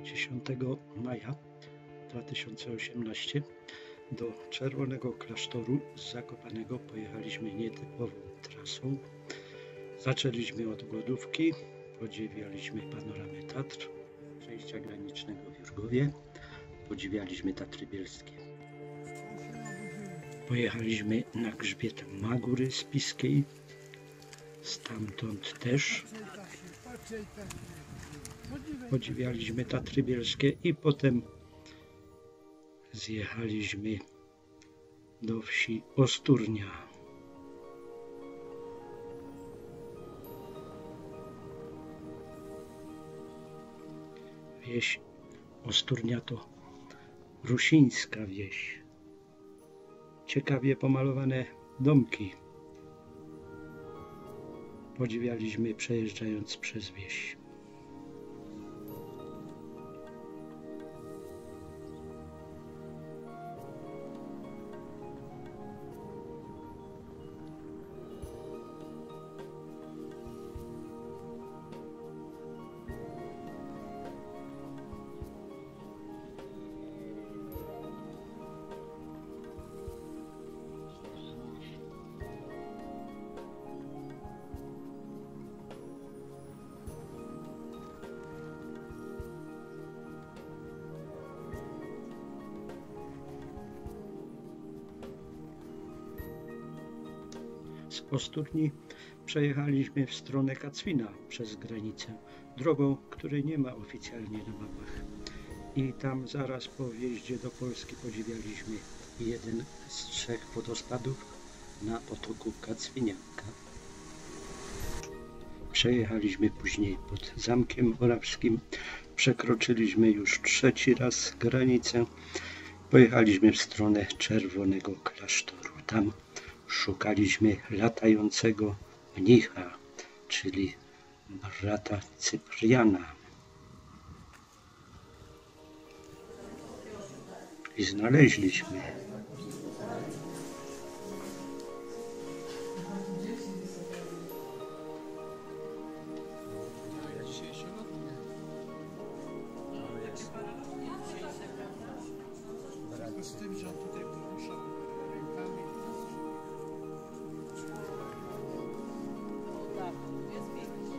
10 maja 2018 do Czerwonego Klasztoru z Zakopanego pojechaliśmy nietypową trasą. Zaczęliśmy od Głodówki, podziwialiśmy panoramę Tatr, przejścia granicznego w Jurgowie, podziwialiśmy Tatry Bielskie. Pojechaliśmy na grzbiet Magóry Spiskiej, stamtąd też podziwialiśmy Tatry Bielskie i potem zjechaliśmy do wsi Osturnia. Wieś Osturnia to rusińska wieś. Ciekawie pomalowane domki. Podziwialiśmy przejeżdżając przez wieś. Z Osturni przejechaliśmy w stronę Kacwina przez granicę, drogą, której nie ma oficjalnie na mapach. I tam zaraz po wjeździe do Polski podziwialiśmy jeden z 3 wodospadów na potoku Kacwinianka. Przejechaliśmy później pod Zamkiem Orawskim, przekroczyliśmy już 3. raz granicę, pojechaliśmy w stronę Czerwonego Klasztoru. Tam szukaliśmy latającego mnicha, czyli brata Cypriana. I znaleźliśmy. Z tym, że on tutaj poruszał rękami. Tak, jest pięknie.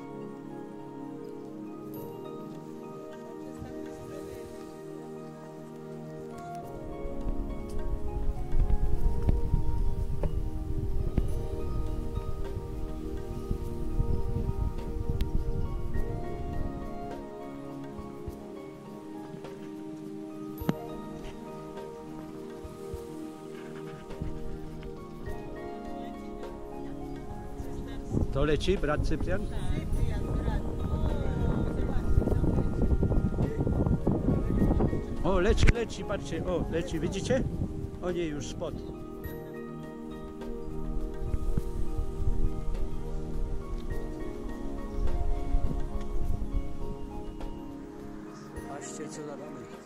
To leci, brat Cyprian? O, leci, leci, patrzcie, o, leci, widzicie? O nie, już spod. Patrzcie, co dawamy.